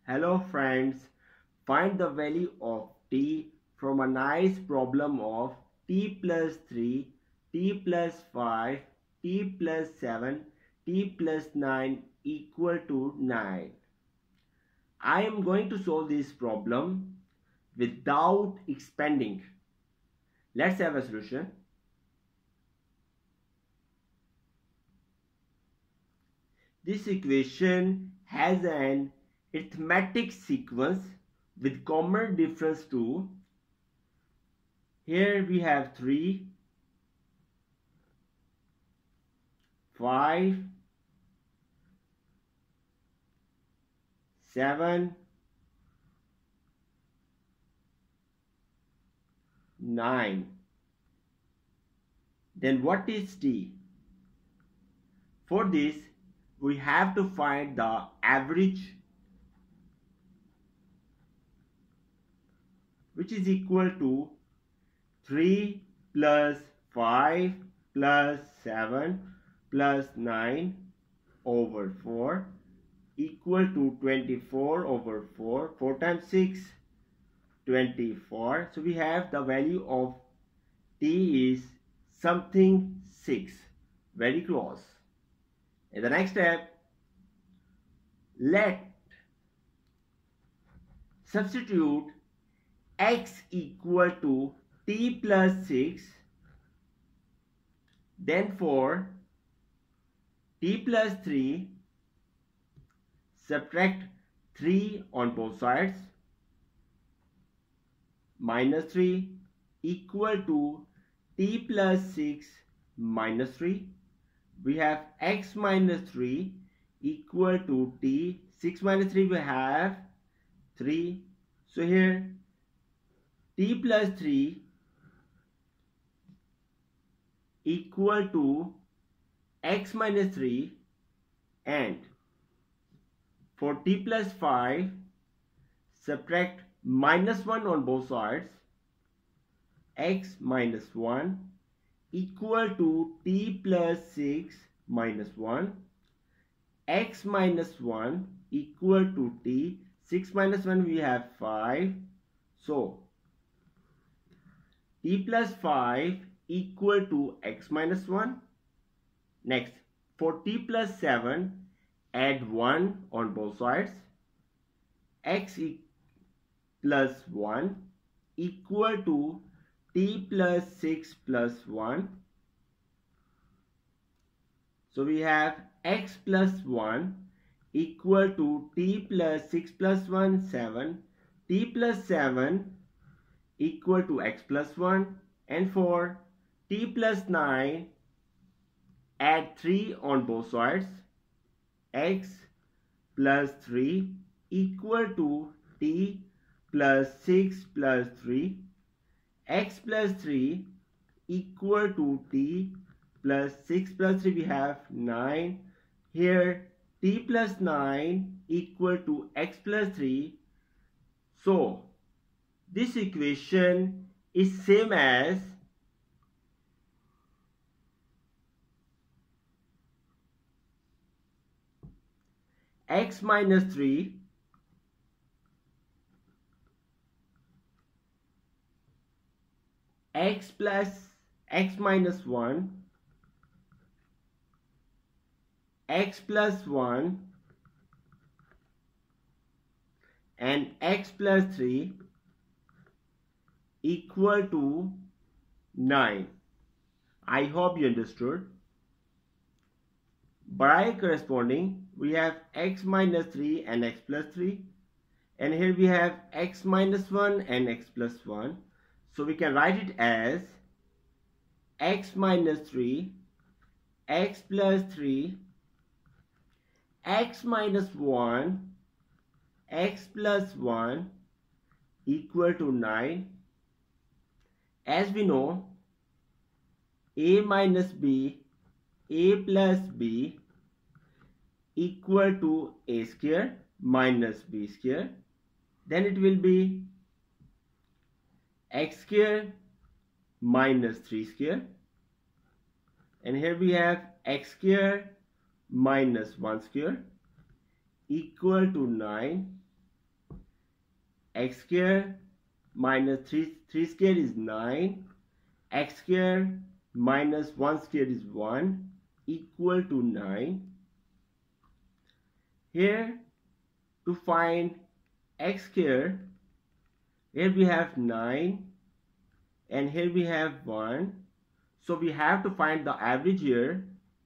Hello friends, find the value of t from a nice problem of t plus 3, t plus 5, t plus 7, t plus 9 equal to 9. I am going to solve this problem without expanding. Let's have a solution. This equation has an arithmetic sequence with common difference to here we have 3, 5, 7, 9. Then what is t? For this we have to find the average, which is equal to 3 plus 5 plus 7 plus 9 over 4 equal to 24 over 4. 4 times 6, 24. So we have the value of t is something 6. Very close. In the next step, let substitute x equal to t plus 6. Then for t plus 3, subtract 3 on both sides, minus 3 equal to t plus 6 minus 3. We have x minus 3 equal to t. 6 minus 3 we have 3. So here t plus 3 equal to x minus 3, and for t plus 5 subtract minus 1 on both sides, x minus 1 equal to t plus 6 minus 1, x minus 1 equal to t. 6 minus 1 we have 5. So t plus 5 equal to x minus 1. Next, for t plus 7, add 1 on both sides, x plus 1 equal to t plus 6 plus 1. So we have x plus 1 equal to t plus 6 plus 1, 7. T plus 7 equal to x plus 1. And for t plus 9, add 3 on both sides, x plus 3 equal to t plus 6 plus 3. X plus 3 equal to t plus 6 plus 3 we have 9. Here t plus 9 equal to x plus 3. So this equation is same as x minus 3 x plus x minus 1 x plus 1 and x plus 3 equal to 9. I hope you understood. By corresponding, we have x minus 3 and x plus 3, and here we have x minus 1 and x plus 1. So we can write it as x minus 3, x plus 3, x minus 1, x plus 1 equal to 9. As we know, a minus b, a plus b equal to a square minus b square. Then it will be x square minus 3 square, and here we have x square minus 1 square equal to 9. x square minus 3 square is 9, x square minus 1 square is 1 equal to 9. Here to find x square, here we have 9 and here we have 1. So we have to find the average here,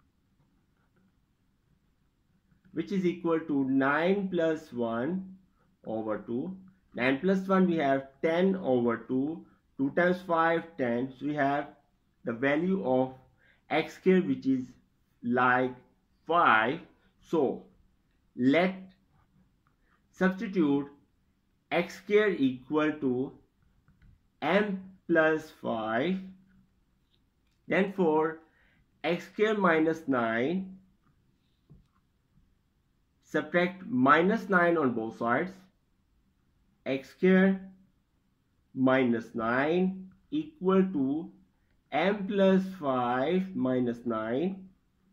which is equal to 9 plus 1 over 2. 9 plus 1 we have 10 over 2. 2 times 5, 10. So we have the value of x square, which is like 5. So let substitute x square equal to m plus 5. Then for x square minus 9, subtract minus 9 on both sides. X square minus 9 equal to m plus 5 minus 9.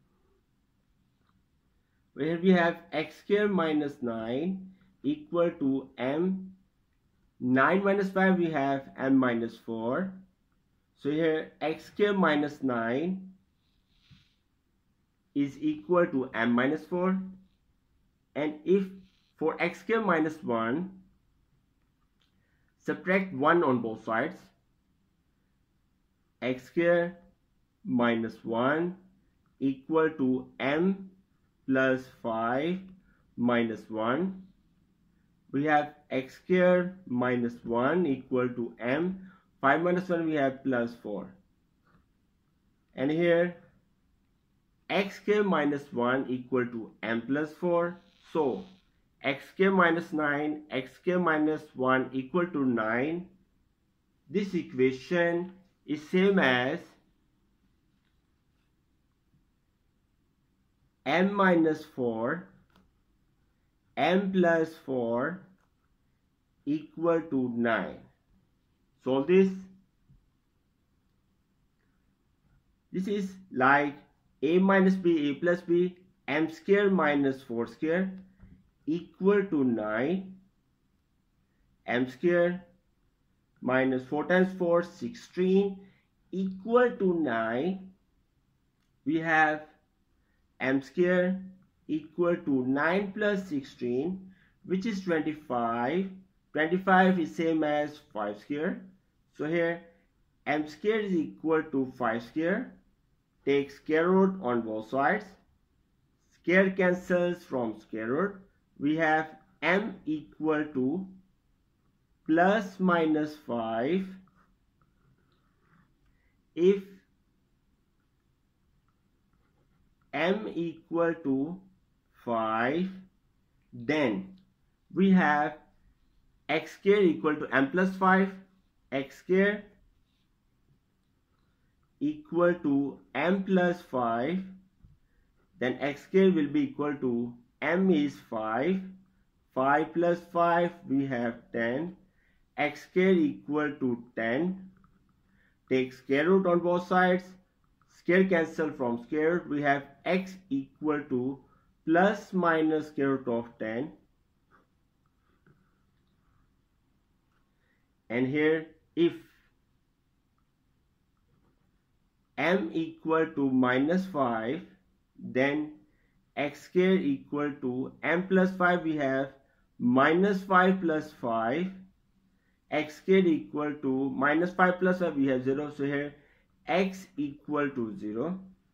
Where we have x square minus 9 equal to m. 9 minus 5 we have m minus 4. So here x square minus 9 is equal to m minus 4. And if for x square minus 1, subtract 1 on both sides. X square minus 1 equal to m plus 5 minus 1. We have x square minus 1 equal to m. 5 minus 1 we have plus 4. And here x square minus 1 equal to m plus 4. So x square minus 9, x square minus 1 equal to 9. This equation is same as m minus 4, m plus 4 equal to 9. Solve this. This is like a minus b, a plus b, m square minus 4 square equal to 9. M square minus 4 times 4, 16 equal to 9. We have m square equal to 9 plus 16, which is 25. 25 is same as 5 square. So here m square is equal to 5 square. Take square root on both sides. Square cancels from square root. We have m equal to plus minus 5. If m equal to 5, then we have x square equal to m plus 5, x square equal to m plus 5, then x square will be equal to m is 5, 5 plus 5 we have 10, x square equal to 10. Take square root on both sides, square cancel from square root. We have x equal to plus minus square root of 10. And here if m equal to minus 5, then x square equal to m plus 5, we have minus 5 plus 5. X square equal to minus 5 plus 5, we have 0. So here x equal to 0.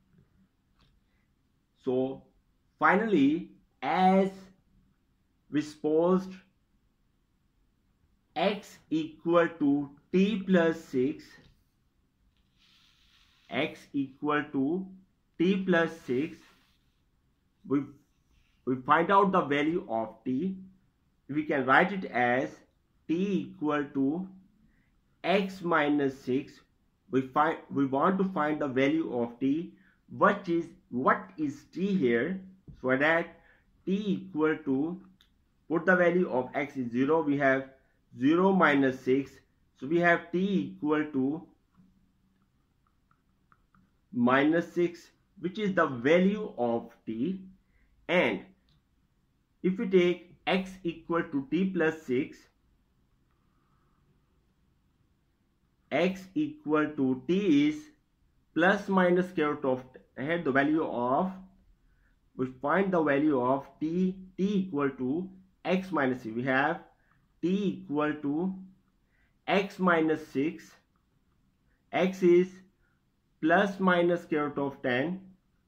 So finally, as we supposed x equal to t plus 6, x equal to t plus 6, we find out the value of t. We can write it as t equal to x minus 6. We want to find the value of t. What is t here? For that, t equal to, put the value of x is 0. We have 0 minus 6. So we have t equal to minus 6, which is the value of t. And if we take x equal to t plus 6, x equal to t is plus minus square root of, here the value of, we find the value of t equal to x minus 6. We have t equal to x minus 6. X is plus minus square root of 10,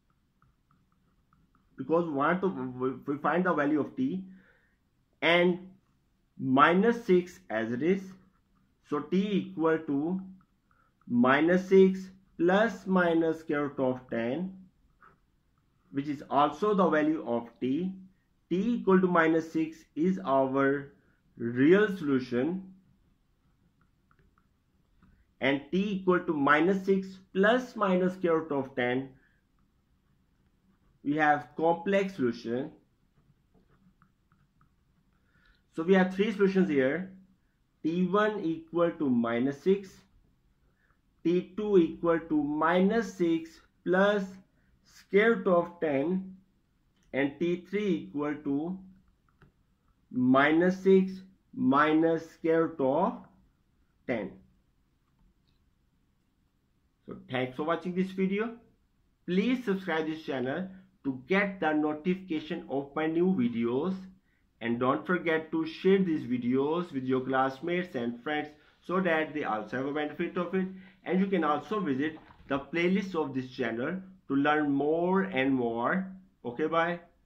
because we find the value of t, and minus 6 as it is. So t equal to minus 6 plus minus square root of 10, which is also the value of t. T equal to minus 6 is our real solution, and t equal to minus 6 plus minus square root of 10, we have complex solution. So we have three solutions here. T1 equal to minus 6, T2 equal to minus 6 plus square root of 10, and T3 equal to minus 6 minus square root of 10. So thanks for watching this video. Please subscribe this channel to get the notification of my new videos, and don't forget to share these videos with your classmates and friends so that they also have a benefit of it. And you can also visit the playlist of this channel to learn more and more. Okay, bye.